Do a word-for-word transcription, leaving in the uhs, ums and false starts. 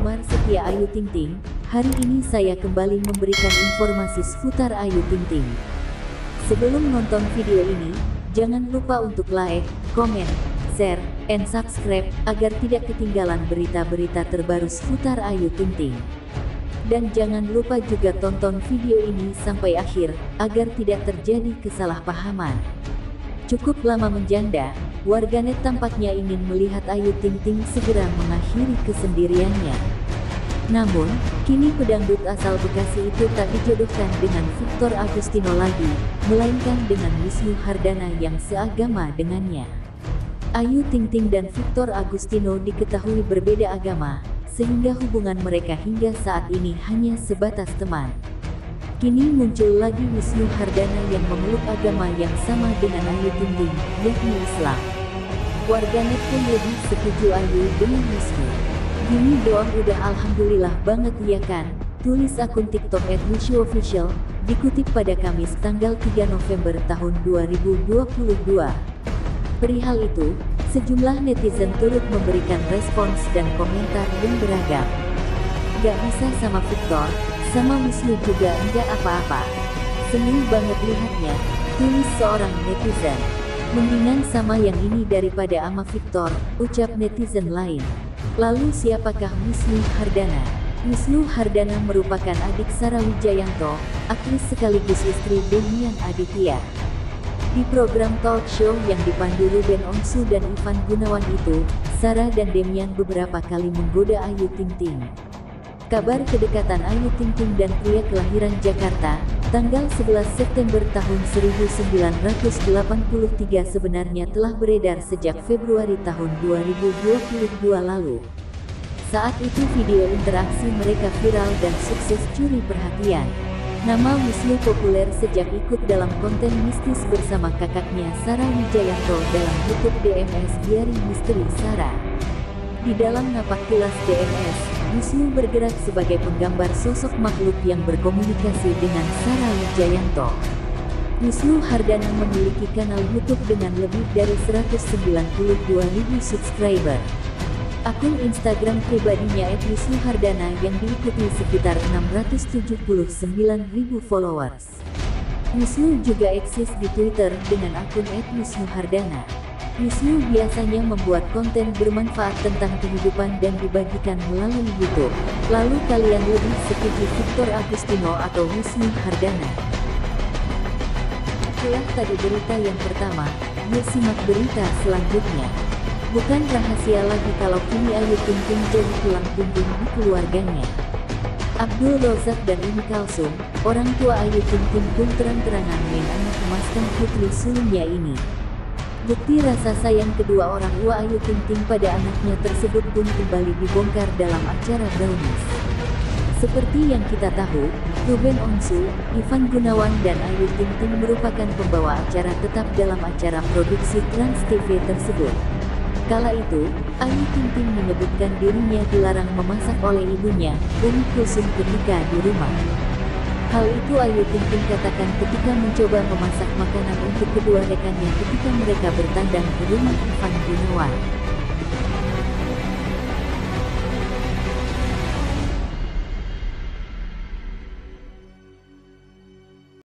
penggemar setia Ayu Ting Ting, hari ini saya kembali memberikan informasi seputar Ayu Ting Ting. Sebelum nonton video ini, jangan lupa untuk like, komen, share, and subscribe, agar tidak ketinggalan berita-berita terbaru seputar Ayu Ting Ting. Dan jangan lupa juga tonton video ini sampai akhir, agar tidak terjadi kesalahpahaman. Cukup lama menjanda, warganet tampaknya ingin melihat Ayu Ting Ting segera mengakhiri kesendiriannya. Namun, kini pedangdut asal Bekasi itu tak dijodohkan dengan Victor Agustino lagi, melainkan dengan Wisnu Hardana yang seagama dengannya. Ayu Ting Ting dan Victor Agustino diketahui berbeda agama, sehingga hubungan mereka hingga saat ini hanya sebatas teman. Kini muncul lagi Wisnu Hardana yang memeluk agama yang sama dengan Ayu Ting Ting, yakni Islam. Warganet pun lebih setuju Ayu dengan Wisnu. Gini doang udah alhamdulillah banget ya kan, tulis akun TikTok et wisnuofficial, dikutip pada Kamis tanggal tiga November tahun dua ribu dua puluh dua. Perihal itu, sejumlah netizen turut memberikan respons dan komentar yang beragam. Gak bisa sama Victor, sama Wisnu juga enggak apa-apa. Seneng banget lihatnya, tulis seorang netizen. Mendingan sama yang ini daripada ama Victor, ucap netizen lain. Lalu siapakah Wisnu Hardana? Wisnu Hardana merupakan adik Sarah Wijayanto, aktris sekaligus istri Demian Aditya. Di program talk show yang dipandu Ruben Onsu dan Ivan Gunawan itu, Sarah dan Demian beberapa kali menggoda Ayu Ting Ting. Kabar kedekatan Ayu Ting Ting dan pria kelahiran Jakarta, tanggal sebelas September tahun seribu sembilan ratus delapan puluh tiga sebenarnya telah beredar sejak Februari tahun dua ribu dua puluh dua lalu. Saat itu video interaksi mereka viral dan sukses curi perhatian. Nama Wisnu populer sejak ikut dalam konten mistis bersama kakaknya Sarah Wijayanto dalam YouTube D M S Diary Misteri Sarah. Di dalam napak tilas D M S, Wisnu bergerak sebagai penggambar sosok makhluk yang berkomunikasi dengan Sarah Wijayanto. Wisnu Hardana memiliki kanal YouTube dengan lebih dari seratus sembilan puluh dua ribu subscriber. Akun Instagram pribadinya et wisnu hardana yang diikuti sekitar enam ratus tujuh puluh sembilan ribu followers. Wisnu juga eksis di Twitter dengan akun et wisnu hardana. Wisnu biasanya membuat konten bermanfaat tentang kehidupan dan dibagikan melalui YouTube. Lalu kalian lebih setuju Victor Agustino atau Wisnu Hardana? Itulah tadi berita yang pertama, yuk simak berita selanjutnya. Bukan rahasia lagi kalau kini Ayu Ting Ting jadi tulang punggung di keluarganya. Abdul Rozak dan Umi Kalsum, orang tua Ayu Ting Ting pun terang-terangan mengaku emaskan putri sulungnya ini. Bukti rasa sayang kedua orang tua Ayu Ting Ting pada anaknya tersebut pun kembali dibongkar dalam acara Brownies. Seperti yang kita tahu, Ruben Onsu, Ivan Gunawan dan Ayu Ting Ting merupakan pembawa acara tetap dalam acara produksi Trans T V tersebut. Kala itu, Ayu Ting Ting menyebutkan dirinya dilarang memasak oleh ibunya, Umi Kulsum ketika di rumah. Hal itu Ayu Ting Ting katakan ketika mencoba memasak makanan untuk kedua rekannya ketika mereka bertandang ke rumah Ivan Gunawan.